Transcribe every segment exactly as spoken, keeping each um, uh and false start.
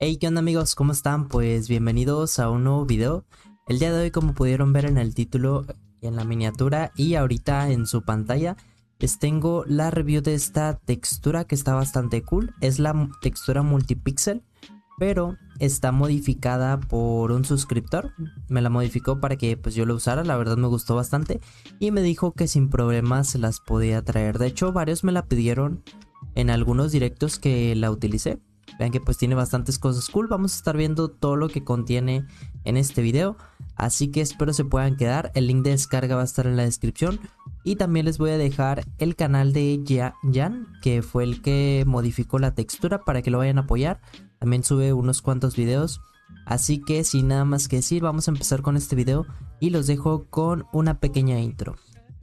Hey, ¿qué onda amigos? ¿Cómo están? Pues bienvenidos a un nuevo video. El día de hoy, como pudieron ver en el título, en la miniatura y ahorita en su pantalla, les tengo la review de esta textura que está bastante cool. Es la textura multipixel, pero está modificada por un suscriptor. Me la modificó para que pues yo la usara, la verdad me gustó bastante y me dijo que sin problemas se las podía traer. De hecho, varios me la pidieron en algunos directos que la utilicé. Vean que pues tiene bastantes cosas cool. Vamos a estar viendo todo lo que contiene en este video, así que espero se puedan quedar. El link de descarga va a estar en la descripción y también les voy a dejar el canal de Jan, que fue el que modificó la textura, para que lo vayan a apoyar. También sube unos cuantos videos, así que sin nada más que decir, vamos a empezar con este video y los dejo con una pequeña intro.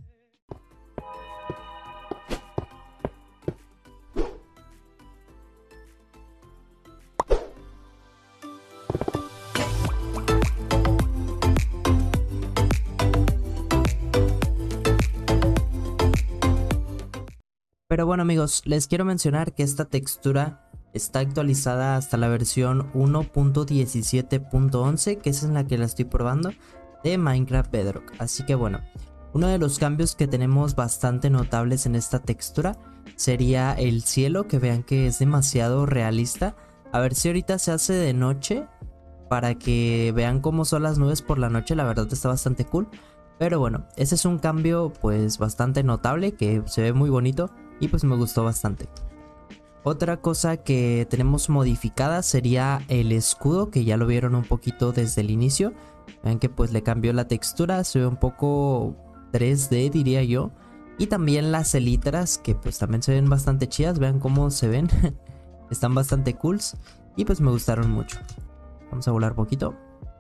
Pero bueno amigos, les quiero mencionar que esta textura está actualizada hasta la versión uno punto diecisiete punto once, que es en la que la estoy probando, de Minecraft Bedrock. Así que bueno, uno de los cambios que tenemos bastante notables en esta textura sería el cielo, que vean que es demasiado realista. A ver si ahorita se hace de noche para que vean cómo son las nubes por la noche, la verdad está bastante cool. Pero bueno, ese es un cambio pues bastante notable, que se ve muy bonito y pues me gustó bastante. Otra cosa que tenemos modificada sería el escudo, que ya lo vieron un poquito desde el inicio. Vean que pues le cambió la textura, se ve un poco tres D diría yo. Y también las elitras, que pues también se ven bastante chidas, vean cómo se ven. Están bastante cools y pues me gustaron mucho. Vamos a volar poquito.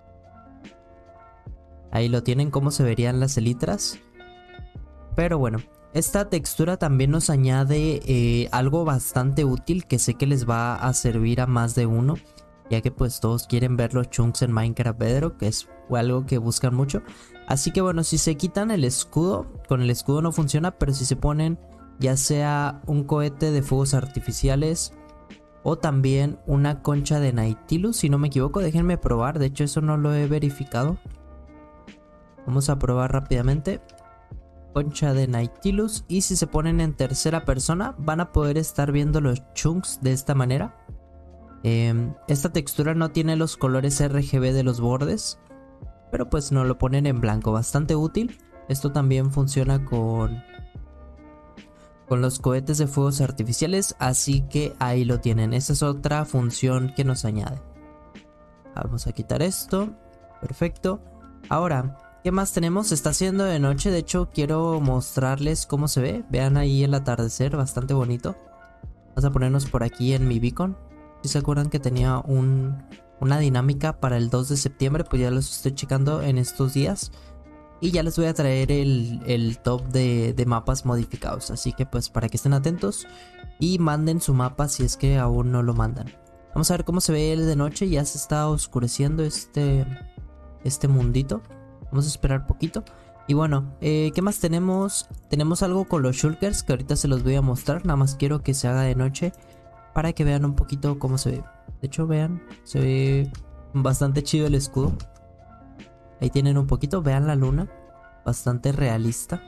Ahí lo tienen, cómo se verían las elitras. Pero bueno, esta textura también nos añade eh, algo bastante útil, que sé que les va a servir a más de uno, ya que pues todos quieren ver los chunks en Minecraft Bedrock, que es algo que buscan mucho. Así que bueno, si se quitan el escudo, con el escudo no funciona, pero si se ponen ya sea un cohete de fuegos artificiales o también una concha de Nautilus, si no me equivoco, déjenme probar, de hecho eso no lo he verificado. Vamos a probar rápidamente. Concha de Nautilus, y si se ponen en tercera persona van a poder estar viendo los chunks de esta manera. eh, Esta textura no tiene los colores R G B de los bordes, pero pues no lo ponen en blanco, bastante útil. Esto también funciona con con los cohetes de fuegos artificiales, así que ahí lo tienen. Esa es otra función que nos añade. Vamos a quitar esto, perfecto. Ahora, ¿qué más tenemos? Está haciendo de noche, de hecho quiero mostrarles cómo se ve. Vean ahí el atardecer, bastante bonito. Vamos a ponernos por aquí en mi beacon. Si se acuerdan que tenía un, una dinámica para el dos de septiembre, pues ya los estoy checando en estos días. Y ya les voy a traer el, el top de, de mapas modificados. Así que pues para que estén atentos y manden su mapa si es que aún no lo mandan. Vamos a ver cómo se ve el de noche, ya se está oscureciendo este, este mundito. Vamos a esperar poquito. Y bueno, eh, ¿qué más tenemos? Tenemos algo con los shulkers que ahorita se los voy a mostrar. Nada más quiero que se haga de noche para que vean un poquito cómo se ve. De hecho, vean, se ve bastante chido el escudo. Ahí tienen un poquito, vean la luna. Bastante realista.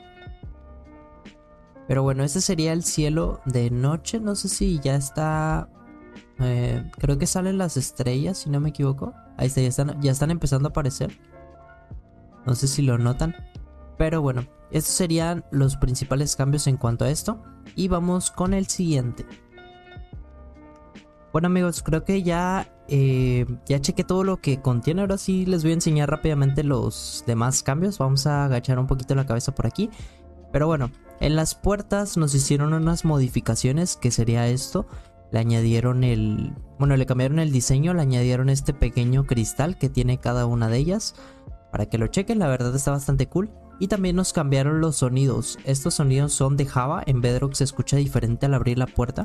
Pero bueno, ese sería el cielo de noche. No sé si ya está... Eh, creo que salen las estrellas, si no me equivoco. Ahí está, ya están, ya están empezando a aparecer. No sé si lo notan, pero bueno, estos serían los principales cambios en cuanto a esto. Y vamos con el siguiente. Bueno amigos, creo que ya, eh, ya chequé todo lo que contiene. Ahora sí les voy a enseñar rápidamente los demás cambios. Vamos a agachar un poquito la cabeza por aquí. Pero bueno, en las puertas nos hicieron unas modificaciones, que sería esto. Le añadieron el... Bueno, le cambiaron el diseño, le añadieron este pequeño cristal que tiene cada una de ellas. Para que lo chequen, la verdad está bastante cool. Y también nos cambiaron los sonidos. Estos sonidos son de Java. En Bedrock se escucha diferente al abrir la puerta.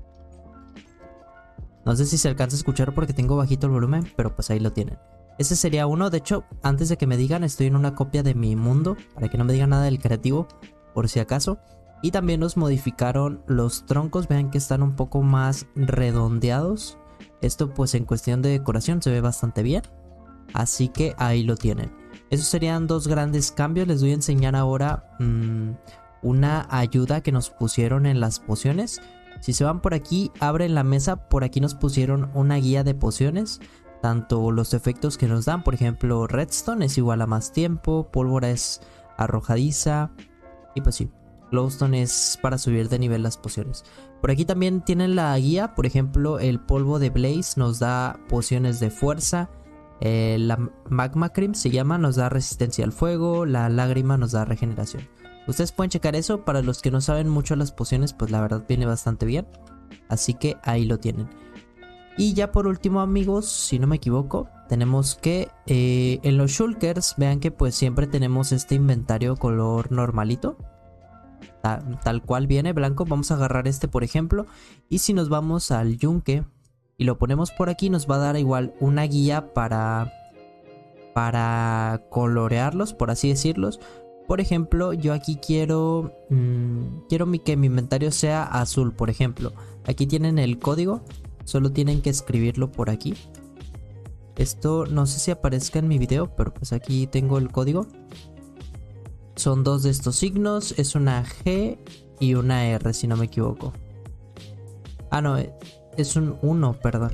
No sé si se alcanza a escuchar porque tengo bajito el volumen, pero pues ahí lo tienen. Ese sería uno. De hecho, antes de que me digan, estoy en una copia de mi mundo, para que no me digan nada del creativo, por si acaso. Y también nos modificaron los troncos. Vean que están un poco más redondeados. Esto pues en cuestión de decoración se ve bastante bien. Así que ahí lo tienen. Esos serían dos grandes cambios. Les voy a enseñar ahora mmm, una ayuda que nos pusieron en las pociones. Si se van por aquí, abren la mesa, por aquí nos pusieron una guía de pociones. Tanto los efectos que nos dan, por ejemplo, Redstone es igual a más tiempo, Pólvora es arrojadiza y pues sí, Glowstone es para subir de nivel las pociones. Por aquí también tienen la guía, por ejemplo, el polvo de Blaze nos da pociones de fuerza. Eh, la Magma Cream se llama, nos da resistencia al fuego, la lágrima nos da regeneración. Ustedes pueden checar eso, para los que no saben mucho las pociones, pues la verdad viene bastante bien. Así que ahí lo tienen. Y ya por último, amigos, si no me equivoco, tenemos que eh, en los shulkers, vean que pues siempre tenemos este inventario color normalito. Tal, tal cual viene, blanco. Vamos a agarrar este por ejemplo. Y si nos vamos al yunque y lo ponemos por aquí, nos va a dar igual una guía para, para colorearlos, por así decirlos. Por ejemplo, yo aquí quiero, mmm, quiero mi, que mi inventario sea azul, por ejemplo. Aquí tienen el código. Solo tienen que escribirlo por aquí. Esto no sé si aparezca en mi video, pero pues aquí tengo el código. Son dos de estos signos. Es una G y una R, si no me equivoco. Ah, no, es un uno, perdón.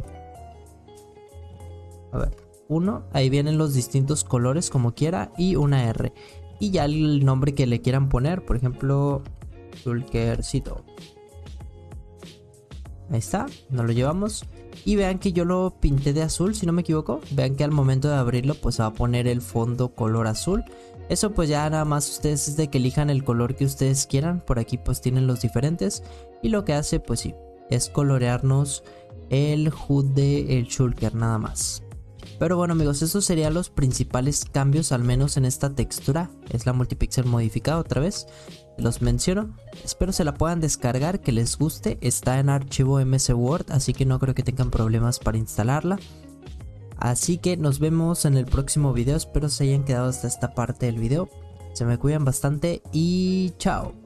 A ver, uno. Ahí vienen los distintos colores como quiera. Y una R. Y ya el nombre que le quieran poner. Por ejemplo, Shulkercito. Ahí está, nos lo llevamos. Y vean que yo lo pinté de azul, si no me equivoco. Vean que al momento de abrirlo pues se va a poner el fondo color azul. Eso pues ya nada más ustedes es de que elijan el color que ustedes quieran. Por aquí pues tienen los diferentes. Y lo que hace pues sí, es colorearnos el H U D del shulker nada más. Pero bueno amigos, esos serían los principales cambios, al menos en esta textura. Es la multipixel modificada otra vez. Los menciono, espero se la puedan descargar, que les guste. Está en archivo M S Word, así que no creo que tengan problemas para instalarla. Así que nos vemos en el próximo video, espero se hayan quedado hasta esta parte del video. Se me cuidan bastante y chao.